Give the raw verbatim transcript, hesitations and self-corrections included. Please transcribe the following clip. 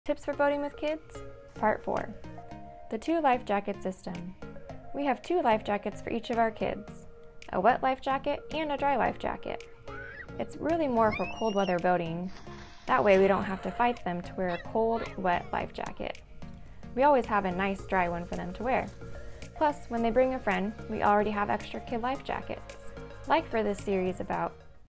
Tips for boating with kids? Part four. The two life jacket system. We have two life jackets for each of our kids, a wet life jacket and a dry life jacket. It's really more for cold weather boating. That way we don't have to fight them to wear a cold, wet life jacket. We always have a nice dry one for them to wear. Plus, when they bring a friend, we already have extra kid life jackets. Like for this series about